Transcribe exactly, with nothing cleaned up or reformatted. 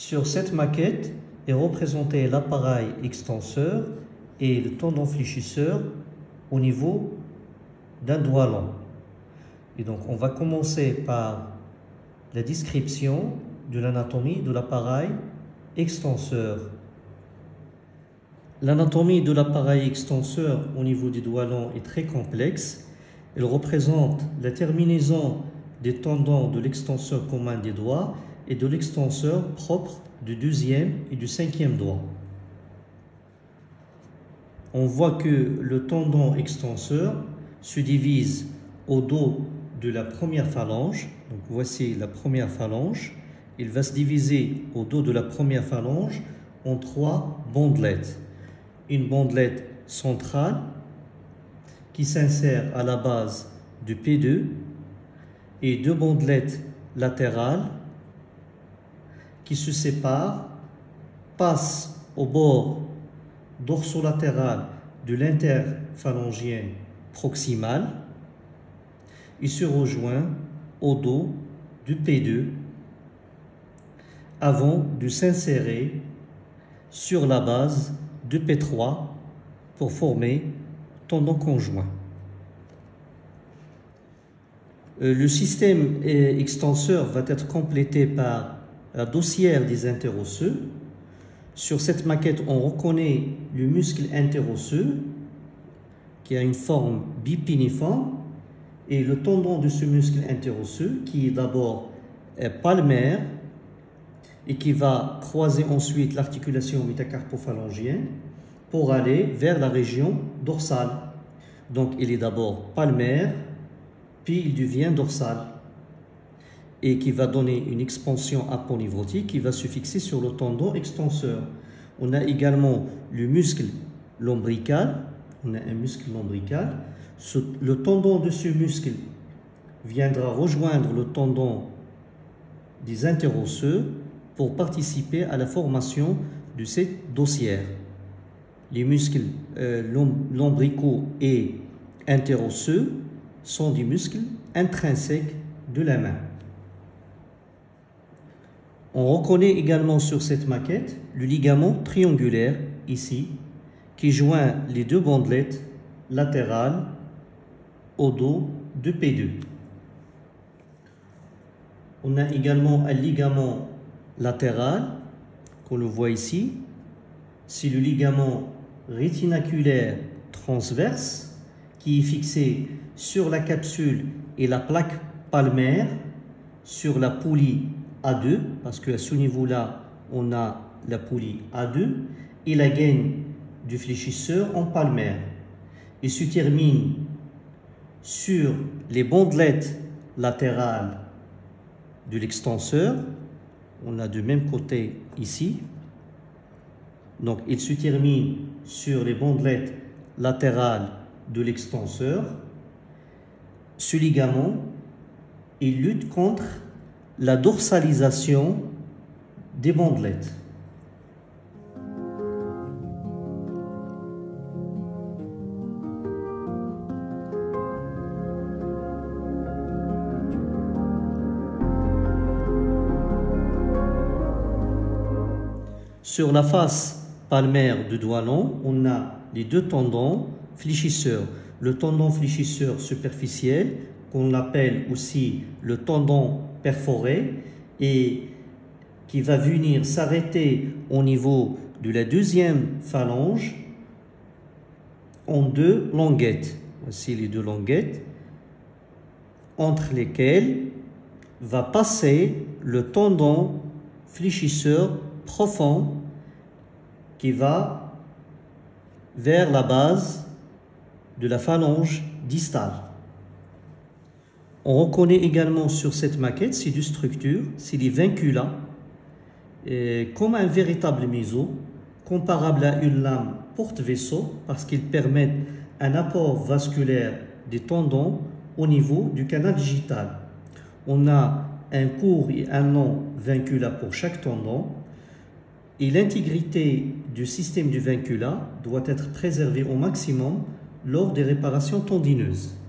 Sur cette maquette est représenté l'appareil extenseur et le tendon fléchisseur au niveau d'un doigt long. Et donc on va commencer par la description de l'anatomie de l'appareil extenseur. L'anatomie de l'appareil extenseur au niveau du doigt long est très complexe. Elle représente la terminaison des tendons de l'extenseur commun des doigts et de l'extenseur propre du deuxième et du cinquième doigt. On voit que le tendon extenseur se divise au dos de la première phalange. Donc voici la première phalange. Il va se diviser au dos de la première phalange en trois bandelettes. Une bandelette centrale qui s'insère à la base du P deux et deux bandelettes latérales qui se séparent, passent au bord dorsolatéral de l'interphalangienne proximale et se rejoint au dos du P deux avant de s'insérer sur la base du P trois pour former tendon conjoint. Le système extenseur va être complété par la dossière des interosseux. Sur cette maquette, on reconnaît le muscle interosseux qui a une forme bipiniforme et le tendon de ce muscle interosseux qui est d'abord palmaire et qui va croiser ensuite l'articulation métacarpophalangienne pour aller vers la région dorsale. Donc il est d'abord palmaire, puis il devient dorsal et qui va donner une expansion aponeurotique qui va se fixer sur le tendon extenseur. On a également le muscle lombrical, on a un muscle lombrical. Ce, le tendon de ce muscle viendra rejoindre le tendon des interosseux pour participer à la formation de cette dossière. Les muscles euh, lombricaux et interosseux sont des muscles intrinsèques de la main. On reconnaît également sur cette maquette le ligament triangulaire, ici, qui joint les deux bandelettes latérales au dos de P deux. On a également un ligament latéral, qu'on le voit ici. C'est le ligament rétinaculaire transverse qui est fixé sur la capsule et la plaque palmaire, sur la poulie A deux, parce qu'à ce niveau-là, on a la poulie A deux et la gaine du fléchisseur en palmaire. Il se termine sur les bandelettes latérales de l'extenseur. On a du même côté ici. Donc, il se termine sur les bandelettes latérales de l'extenseur. Ce ligament, il lutte contre la dorsalisation des bandelettes. Sur la face palmaire du doigt long, on a les deux tendons fléchisseurs. Le tendon fléchisseur superficiel, qu'on appelle aussi le tendon perforé, et qui va venir s'arrêter au niveau de la deuxième phalange en deux languettes. Voici les deux languettes, entre lesquelles va passer le tendon fléchisseur profond qui va vers la base de la phalange distale. On reconnaît également sur cette maquette ces deux structures, c'est les vincula, et comme un véritable museau, comparable à une lame porte-vaisseau, parce qu'ils permettent un apport vasculaire des tendons au niveau du canal digital. On a un court et un long vincula pour chaque tendon, et l'intégrité du système du vincula doit être préservée au maximum lors des réparations tendineuses.